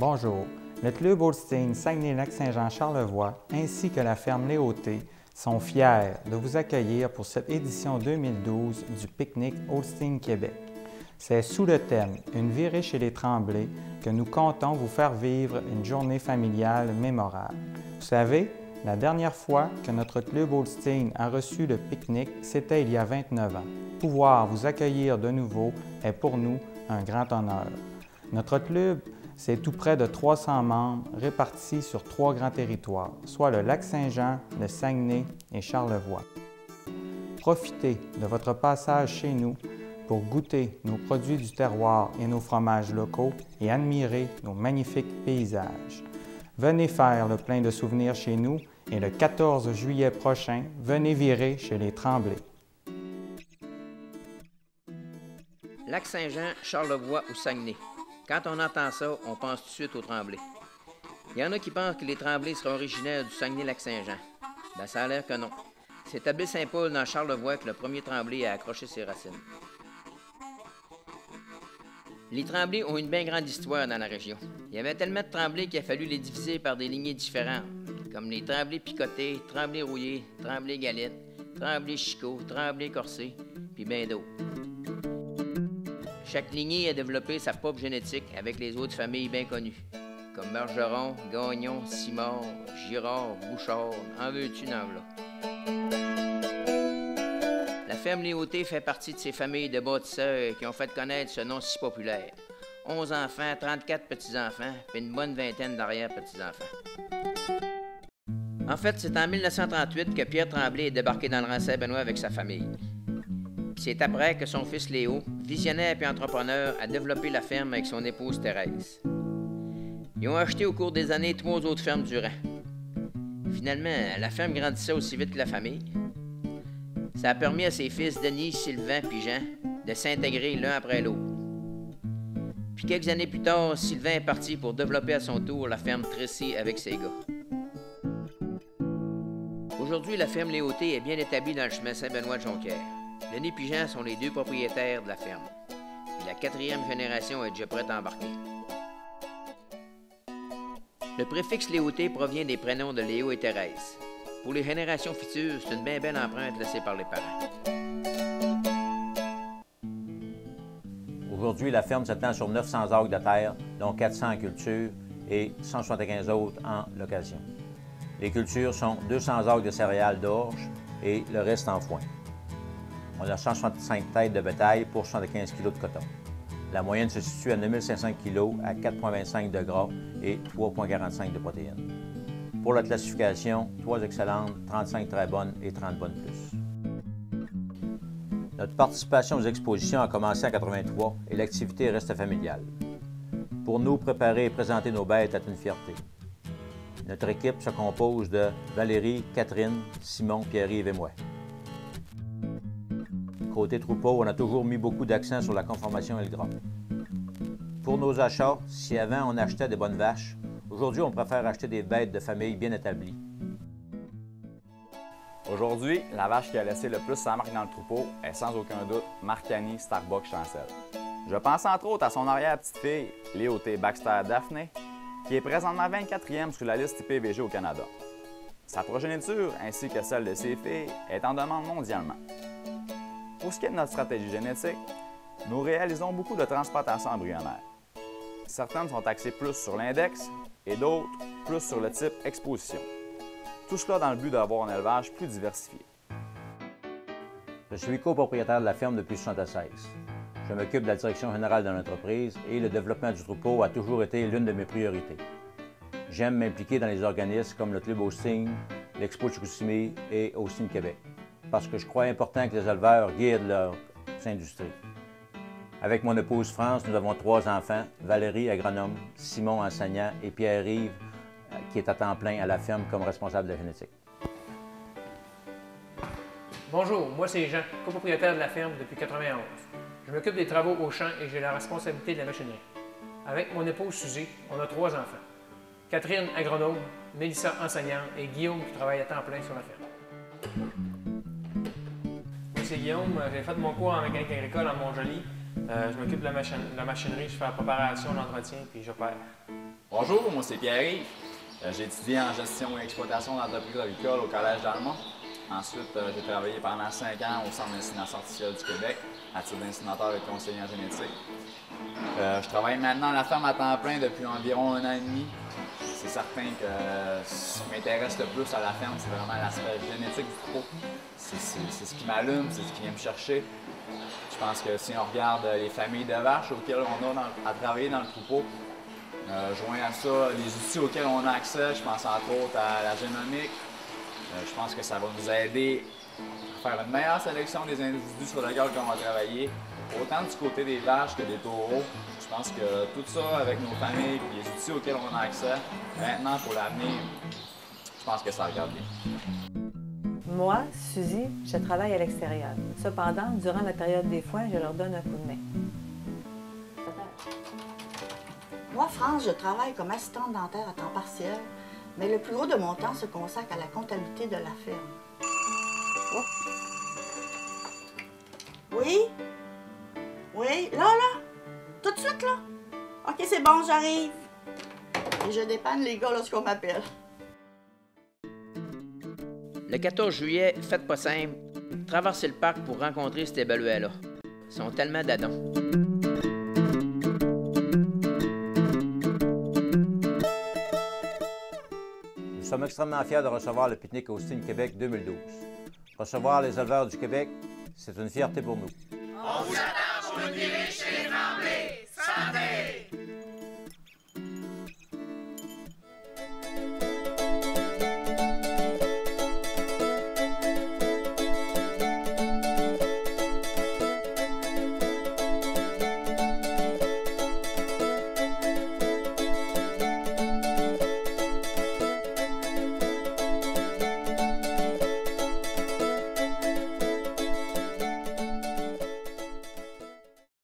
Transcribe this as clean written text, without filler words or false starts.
Bonjour. Le Club Holstein Saguenay-Lac-Saint-Jean-Charlevoix ainsi que la ferme Léoté sont fiers de vous accueillir pour cette édition 2012 du pique-nique Holstein Québec. C'est sous le thème « Une virée chez les Tremblay » que nous comptons vous faire vivre une journée familiale mémorable. Vous savez, la dernière fois que notre Club Holstein a reçu le pique-nique, c'était il y a 29 ans. Pouvoir vous accueillir de nouveau est pour nous un grand honneur. Notre club, c'est tout près de 300 membres répartis sur 3 grands territoires, soit le Lac-Saint-Jean, le Saguenay et Charlevoix. Profitez de votre passage chez nous pour goûter nos produits du terroir et nos fromages locaux et admirer nos magnifiques paysages. Venez faire le plein de souvenirs chez nous et le 14 juillet prochain, venez virer chez les Tremblay. Lac-Saint-Jean, Charlevoix ou Saguenay. Quand on entend ça, on pense tout de suite aux Tremblay. Il y en a qui pensent que les Tremblay seraient originaires du Saguenay-Lac-Saint-Jean. Ben, ça a l'air que non. C'est à Baie-Saint-Paul, dans Charlevoix, que le premier Tremblay a accroché ses racines. Les Tremblay ont une bien grande histoire dans la région. Il y avait tellement de Tremblay qu'il a fallu les diviser par des lignées différentes, comme les Tremblay picotés, Tremblay rouillés, Tremblay galette, Tremblay chicot, Tremblay corsé, puis bien d'autres. Chaque lignée a développé sa propre génétique avec les autres familles bien connues, comme Bergeron, Gagnon, Simard, Girard, Bouchard, en veux-tu, en v'là. La ferme Léoté fait partie de ces familles de bâtisseurs qui ont fait connaître ce nom si populaire. 11 enfants, 34 petits-enfants, puis une bonne vingtaine d'arrière-petits-enfants. En fait, c'est en 1938 que Pierre Tremblay est débarqué dans le rang Saint-Benoît avec sa famille. C'est après que son fils Léo, visionnaire et entrepreneur, a développé la ferme avec son épouse Thérèse. Ils ont acheté au cours des années 3 autres fermes du rang. Finalement, la ferme grandissait aussi vite que la famille. Ça a permis à ses fils Denis, Sylvain et Jean de s'intégrer l'un après l'autre. Puis quelques années plus tard, Sylvain est parti pour développer à son tour la ferme Tracy avec ses gars. Aujourd'hui, la ferme Léoté est bien établie dans le chemin Saint-Benoît de Jonquière. Denis et Jean sont les 2 propriétaires de la ferme. Et la 4e génération est déjà prête à embarquer. Le préfixe Léoté provient des prénoms de Léo et Thérèse. Pour les générations futures, c'est une bien belle empreinte laissée par les parents. Aujourd'hui, la ferme s'étend sur 900 acres de terre, dont 400 en culture et 175 autres en location. Les cultures sont 200 acres de céréales d'orge et le reste en foin. On a 165 têtes de bétail pour 75 kg de coton. La moyenne se situe à 9500 kg à 4,25 de gras et 3,45 de protéines. Pour la classification, 3 excellentes, 35 très bonnes et 30 bonnes plus. Notre participation aux expositions a commencé en 1983 et l'activité reste familiale. Pour nous, préparer et présenter nos bêtes est une fierté. Notre équipe se compose de Valérie, Catherine, Simon, Pierre-Yves et moi. Côté troupeau, on a toujours mis beaucoup d'accent sur la conformation et le gras. Pour nos achats, si avant on achetait des bonnes vaches, aujourd'hui on préfère acheter des bêtes de famille bien établies. Aujourd'hui, la vache qui a laissé le plus sa marque dans le troupeau est sans aucun doute Marcani Starbuck Chancel. Je pense entre autres à son arrière-petite-fille, Léoté Baxter Daphné, qui est présentement 24e sur la liste IPVG au Canada. Sa progéniture, ainsi que celle de ses filles, est en demande mondialement. Pour ce qui est de notre stratégie génétique, nous réalisons beaucoup de transplantations embryonnaires. Certaines sont axées plus sur l'index et d'autres plus sur le type exposition. Tout cela dans le but d'avoir un élevage plus diversifié. Je suis copropriétaire de la ferme depuis 1976. Je m'occupe de la direction générale de l'entreprise et le développement du troupeau a toujours été l'une de mes priorités. J'aime m'impliquer dans les organismes comme le Club Holstein, l'Expo Chicoutimi et Holstein Québec, parce que je crois important que les éleveurs guident leurs industries. Avec mon épouse France, nous avons 3 enfants, Valérie, agronome, Simon, enseignant, et Pierre-Yves, qui est à temps plein à la ferme comme responsable de la génétique. Bonjour, moi c'est Jean, copropriétaire de la ferme depuis 1991. Je m'occupe des travaux au champ et j'ai la responsabilité de la machinerie. Avec mon épouse Suzy, on a 3 enfants. Catherine, agronome, Mélissa, enseignante, et Guillaume qui travaille à temps plein sur la ferme. Moi c'est Guillaume, j'ai fait mon cours en mécanique agricole à Montjoly. Je m'occupe de la machinerie, je fais la préparation, l'entretien, puis j'opère. Bonjour, moi c'est Pierre-Yves. J'ai étudié en gestion et exploitation d'entreprises agricoles au Collège d'Almont. Ensuite, j'ai travaillé pendant 5 ans au Centre d'insémination artificielle du Québec, à titre d'inséminateur et conseiller en génétique. Je travaille maintenant à la ferme à temps plein depuis environ 1 an et demi. C'est certain que ce qui m'intéresse le plus à la ferme, c'est vraiment l'aspect génétique du troupeau. C'est ce qui m'allume, c'est ce qui vient me chercher. Je pense que si on regarde les familles de vaches auxquelles on a à travailler dans le troupeau, joint à ça les outils auxquels on a accès, je pense entre autres à la génomique. Je pense que ça va nous aider à faire une meilleure sélection des individus sur lesquels on va travailler, autant du côté des vaches que des taureaux. Je pense que tout ça avec nos familles et les outils auxquels on a accès, maintenant pour l'avenir, je pense que ça regarde bien. Moi, Suzy, je travaille à l'extérieur. Cependant, durant la période des foins, je leur donne un coup de main. Moi, France, je travaille comme assistante dentaire à temps partiel, mais le plus gros de mon temps se consacre à la comptabilité de la ferme. Oh. Oui? Oui? Là? Tout de suite, là? OK, c'est bon, j'arrive. Et je dépanne les gars lorsqu'on m'appelle. Le 14 juillet, faites pas simple, traversez le parc pour rencontrer ces baluets-là. Ils sont tellement dadons. Nous sommes extrêmement fiers de recevoir le Picnic Austin Québec 2012. Recevoir les éleveurs du Québec, c'est une fierté pour nous. On vous attend pour une virée chez